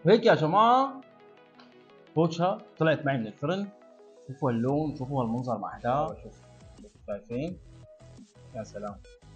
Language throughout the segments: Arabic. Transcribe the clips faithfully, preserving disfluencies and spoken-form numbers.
وهيك يا جماعة بوتشا طلعت معي من الفرن. شوفوا اللون، شوفوا هالمنظر مع احداه. شوف شايفين؟ يا سلام.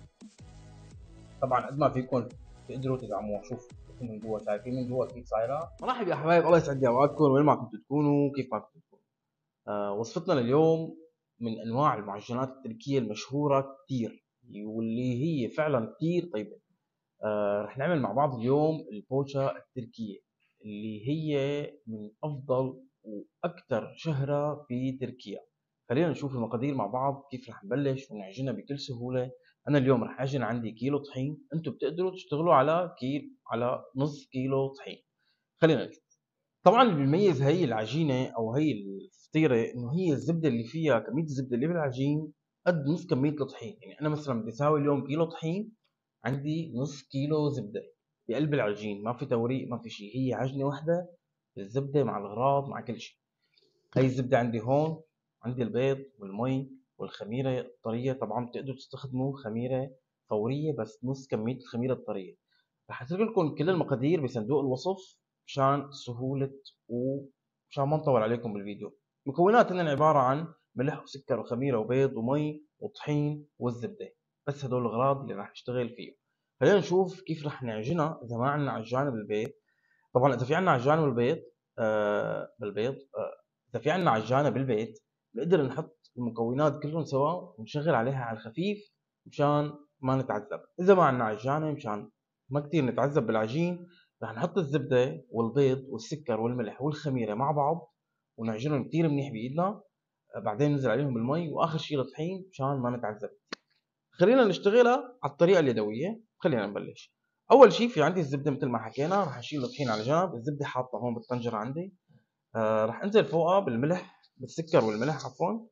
طبعا قد ما فيكم تقدروا تدعموها. شوف من جوا، شايفين من جوا كيف صايره. مرحبا يا حبايب، الله يسعد لي اوقاتكم وين ما كنتوا تكونوا كيف ما كنتوا تكونوا. آه وصفتنا لليوم من انواع المعجنات التركيه المشهوره كثير، واللي هي فعلا كثير طيبه. آه رح نعمل مع بعض اليوم البوتشا التركيه، اللي هي من افضل واكثر شهره في تركيا. خلينا نشوف المقادير مع بعض كيف رح نبلش ونعجنها بكل سهوله. انا اليوم رح اعجن عندي كيلو طحين، انتم بتقدروا تشتغلوا على كيلو، على نص كيلو طحين. خلينا نشوف. طبعا اللي بيميز هي العجينه او هي الفطيره انه هي الزبده اللي فيها، كميه الزبده اللي بالعجين قد نص كميه الطحين. يعني انا مثلا بدي اساوي اليوم كيلو طحين، عندي نص كيلو زبده بقلب العجين. ما في توريق، ما في شيء، هي عجنه واحده بالزبده مع الغراض مع كل شيء. هي الزبده عندي هون، عندي البيض والمي والخميره الطريه. طبعا بتقدروا تستخدموا خميره فوريه بس نص كميه الخميره الطريه. رح اترك لكم كل المقادير بصندوق الوصف مشان سهوله ومشان ما نطول عليكم بالفيديو. مكوناتنا عباره عن ملح وسكر وخميره وبيض ومي وطحين والزبده. بس هدول الاغراض اللي رح نشتغل فيهم. خلينا نشوف كيف رح نعجنها اذا ما عندنا عجان بالبيت. طبعا اذا في عندنا عجان بالبيت، آه بالبيض آه اذا في عندنا عجانه بالبيت بنقدر نحط المكونات كلهم سوا ونشغل عليها على الخفيف مشان ما نتعذب. اذا ما عندنا عجانه مشان ما كتير نتعذب بالعجين، رح نحط الزبده والبيض والسكر والملح والخميره مع بعض ونعجنهم كتير منيح بايدنا. آه بعدين ننزل عليهم بالمي واخر شيء الطحين مشان ما نتعذب. خلينا نشتغلها على الطريقه اليدويه. خلينا نبلش. اول شيء في عندي الزبده مثل ما حكينا، راح اشيل الطحين على جنب. الزبده حاطه هون بالطنجره عندي. آه راح انزل فوقها بالملح، بالسكر والملح عفوا.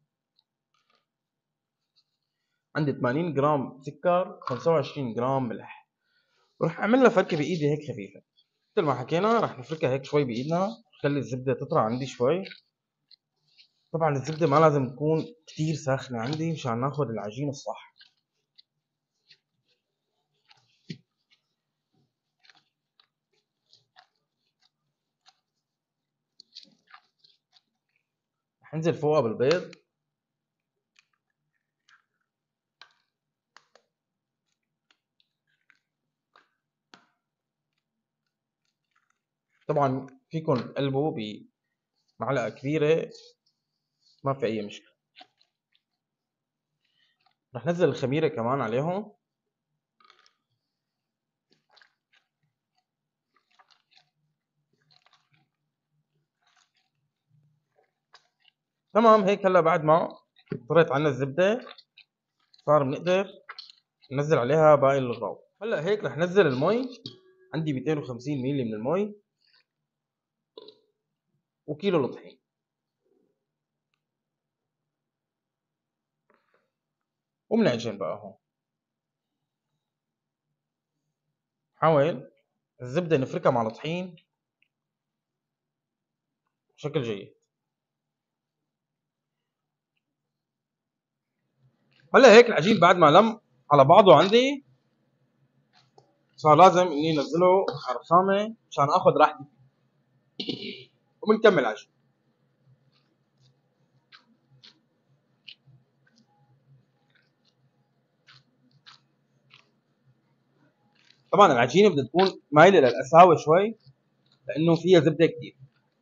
عندي ثمانين جرام سكر، خمسة وعشرين جرام ملح. وراح اعمل لها فركه بايدي هيك خفيفه. مثل ما حكينا راح نفركها هيك شوي بايدنا، خلي الزبده تطرى عندي شوي. طبعا الزبده ما لازم تكون كثير ساخنه عندي مشان ناخذ العجين الصح. رح انزل فوقها بالبيض. طبعا فيكم تقلبوا بمعلقه كبيره، ما في اي مشكله. رح نزل الخميره كمان عليهم. تمام هيك. هلا بعد ما طريت عنا الزبده صار بنقدر ننزل عليها باقي الغراض. هلا هيك رح نزل المي. عندي مئتين وخمسين مللي من المي وكيلو الطحين. وبنعجن بقى هون. حاول الزبده نفركها مع الطحين بشكل جيد. هلا هيك العجين بعد ما لم على بعضه عندي، صار لازم اني انزله على الرخامه مشان اخذ راحتي فيه. وبنكمل عجن. طبعا العجينه بدها تكون مايله للقساوه شوي لانه فيها زبده كثير.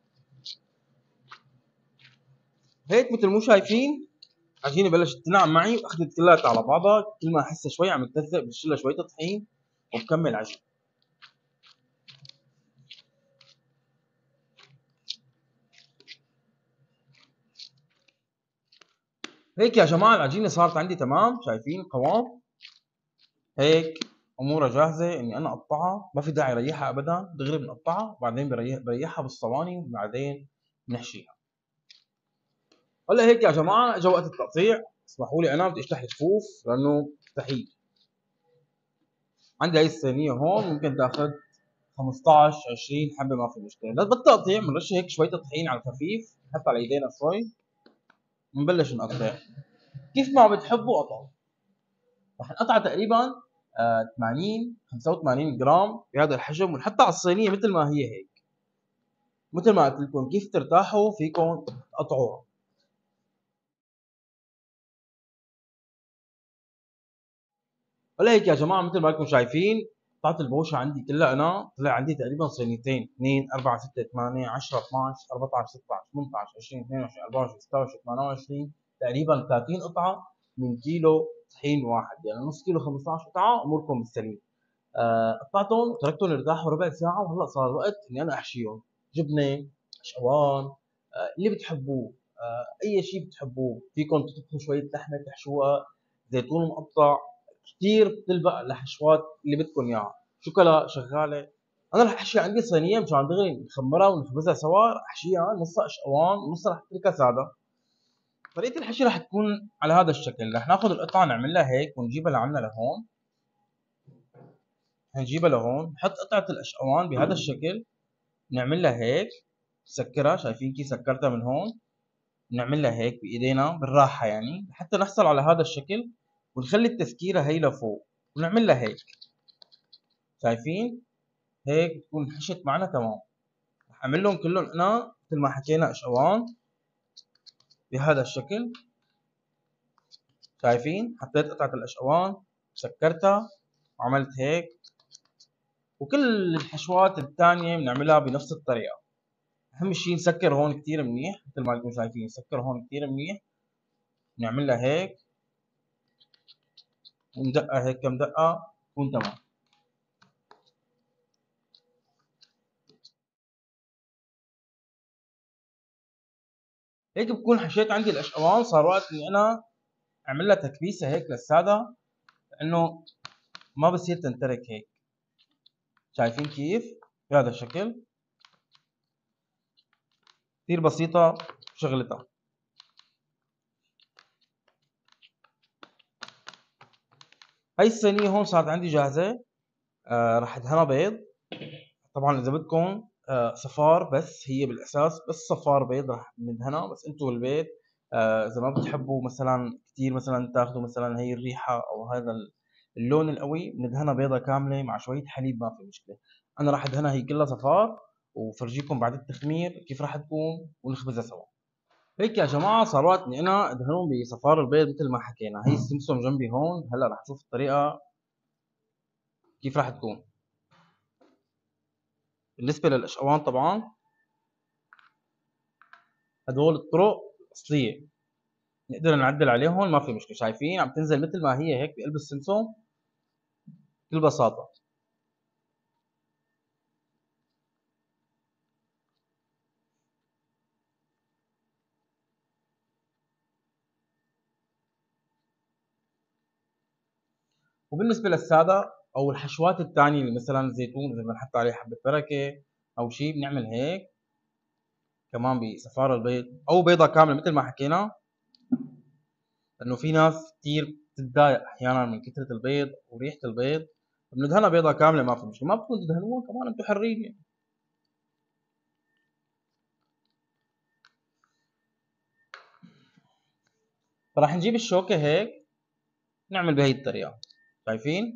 هيك مثل مو شايفين العجينه بلشت تنعم معي واخذت كلها على بعضها. كل ما احسها شوي عم تلزق بشيلها شويه طحين وبكمل عجن. هيك يا جماعه العجينه صارت عندي تمام. شايفين القوام؟ هيك امورها جاهزه اني انا اقطعها. ما في داعي اريحها ابدا، دغري بنقطعها وبعدين بريح بريحها بالصواني وبعدين بنحشيها. هلا هيك يا جماعه اجى وقت التقطيع. اسمحوا لي انا بدي اشلح الفوف لانه مستحيل. عندي هاي الصينيه هون ممكن تاخذ خمسطعش عشرين حبه، ما في مشكله. بس بالتقطيع بنرش هيك شويه طحين على الخفيف، نحط على ايدينا شوي ونبلش نقطع كيف ما بتحبوا قطعوا. رح نقطع تقريبا آه ثمانين خمسة وثمانين جرام بهذا الحجم ونحطها على الصينيه مثل ما هي هيك. مثل ما قلت لكم كيف ترتاحوا فيكم تقطعوها. هلا هيك يا جماعه مثل ما انتم شايفين قطعت البوشه عندي كلها انا طلع عندي تقريبا صينيتين اثنين أربعة ستة ثمانية عشرة اثناعش أربعطعش ستطعش ثمنطعش عشرين اثنين وعشرين أربعة وعشرين ستة وعشرين ثمانية وعشرين تقريبا ثلاثين قطعه من كيلو طحين واحد، يعني نص كيلو خمسطعش قطعه اموركم بالسليم. آه، قطعتهم وتركتهم يرتاحوا ربع ساعه وهلا صار الوقت اني انا احشيهم جبنه، شوان، آه، اللي بتحبوه، آه، اي شيء بتحبوه فيكم تطبخوا شويه لحمه تحشوها، زيتون مقطع، كثير بتلبق لحشوات اللي بدكم اياها، شوكولا شغاله. انا رح احشي عندي صينيه مشان دغري نخمرها ونخبزها سوا، رح احشيها نصها اشقوان ونصها رح اتركها ساده. طريقه الحشي رح تكون على هذا الشكل، رح ناخذ القطعه نعملها هيك ونجيبها لعنا لهون، هنجيبها لهون نحط قطعه الاشقوان بهذا الشكل، نعملها هيك نسكرها، شايفين كيف سكرتها من هون، نعملها هيك بايدينا بالراحه يعني لحتى نحصل على هذا الشكل، ونخلي التسكيره هي لفوق ونعملها هيك، شايفين هيك بتكون حشت معنا تمام. رح اعمل لهم كلهم انا مثل ما حكينا اشقوان بهذا الشكل، شايفين حطيت قطعه الاشقوان سكرتها وعملت هيك، وكل الحشوات الثانيه بنعملها بنفس الطريقه. اهم شيء نسكر هون كثير منيح مثل ما انتم شايفين، نسكر هون كثير منيح، نعملها هيك وندقها هيك كم دقه تكون تمام. هيك بكون حشيت عندي الاشقوان، صار وقت اني انا اعمل لها تكبيسه هيك للساده، لانه ما بصير تنترك هيك، شايفين كيف بهذا الشكل كثير بسيطه شغلتها. هاي الصينيه هون صارت عندي جاهزه، آه رح ادهنها بيض. طبعا اذا بدكم آه صفار، بس هي بالاساس بس صفار بيض رح ندهنها، بس انتم بالبيت آه اذا ما بتحبوا مثلا كثير مثلا تاخذوا مثلا هي الريحه او هذا اللون القوي، بندهنها بيضه كامله مع شويه حليب ما في مشكله. انا راح ادهنها هي كلها صفار وفرجيكم بعد التخمير كيف راح تكون ونخبزها سوا. هيك يا جماعه صار وقت اني انا ادهنهم بصفار البيض مثل ما حكينا. هي السمسم جنبي هون، هلا راح تشوف الطريقه كيف راح تكون. بالنسبه للاشقوان طبعا هدول الطرق الاصليه نقدر نعدل عليهم ما في مشكله، شايفين عم تنزل مثل ما هي هيك بقلب السمسم بكل بساطه. وبالنسبه للساده او الحشوات الثانيه اللي مثلا الزيتون اذا بدنا نحط عليه حبه بركه او شيء بنعمل هيك كمان بصفار البيض او بيضه كامله مثل ما حكينا، لانه في ناس كثير بتتضايق احيانا من كثره البيض وريحه البيض، بندهنها بيضه كامله ما في مشكله، ما بدكم تدهنوها كمان انتم حرين يعني. فراح نجيب الشوكه هيك نعمل بهي الطريقه، شايفين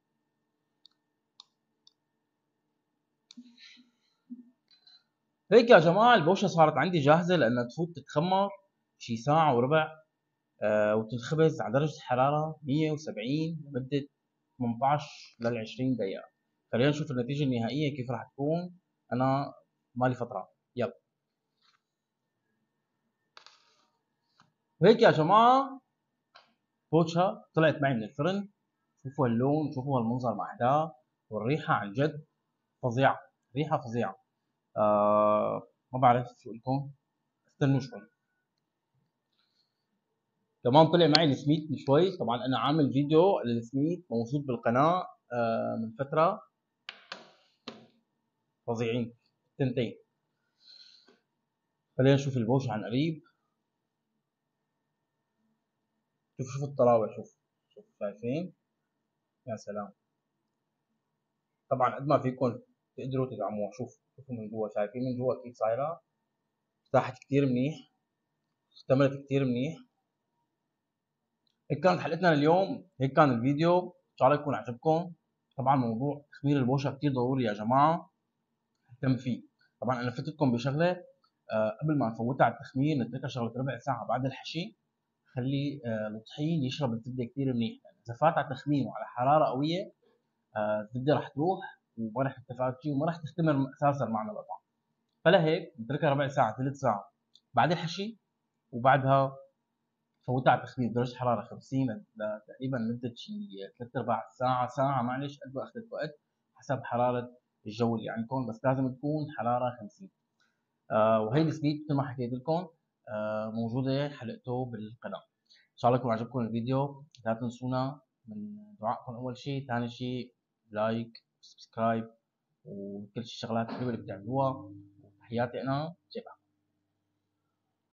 هيك يا جماعه البوشه صارت عندي جاهزه لانها تفوت تتخمر شي ساعه وربع، آه وتنخبز على درجه حراره مية وسبعين لمده ثمنطعش لل عشرين دقيقه. خلينا نشوف النتيجه النهائيه كيف راح تكون. انا مالي فتره يلا. وهيك يا جماعه بوتشا طلعت معي من الفرن، شوفوا اللون شوفوا المنظر مع احداه، والريحه عن جد فظيعه، ريحه فظيعه. آه ما بعرف شو لكم، استنوا شوي. كمان طلع معي السميت من شوي، طبعا انا عامل فيديو للسميت موجود بالقناه آه من فتره، فظيعين التنتين. خلينا نشوف البوش عن قريب. شوف شوف الطراوه، شوف شوف شايفين، يا سلام. طبعا قد ما فيكم تقدروا تدعموها، شوف شوفوا من جوا، شايفين من جوا كيف صايره، ارتاحت كثير منيح، اختمرت كثير منيح. هيك كانت حلقتنا اليوم، هيك كان الفيديو، ان شاء الله يكون عجبكم. طبعا موضوع تخمير البوشة كثير ضروري يا جماعه، اهتم فيه. طبعا انا فتتكم بشغله أه قبل ما نفوتها على التخمير نتركها شغله ربع ساعه بعد الحشي. خلي أه الطحين يشرب الزبده كثير منيح، يعني اذا فات على التخمير وعلى حراره قويه أه الزبده رح تروح وما رح تتفاعل شيء وما رح تختمر اساسا معنا القطع. فلهيك نتركها ربع ساعه ثلث ساعه بعد الحشي، وبعدها فوتها على التخمير بدرجة حرارة خمسين لتقريبا مدة شي ثلاث أرباع ساعة ساعة معلش قد ما أخذت وقت حسب حرارة الجو اللي عندكم، بس لازم تكون حرارة خمسين. آه وهي السبيد مثل ما حكيت لكم آه موجودة حلقته بالقناة. إن شاء الله يكون عجبكم الفيديو. لا تنسونا من دعائكم أول شيء، ثاني شيء لايك سبسكرايب وكل الشغلات الحلوة اللي بتعملوها. تحياتي أنا جيب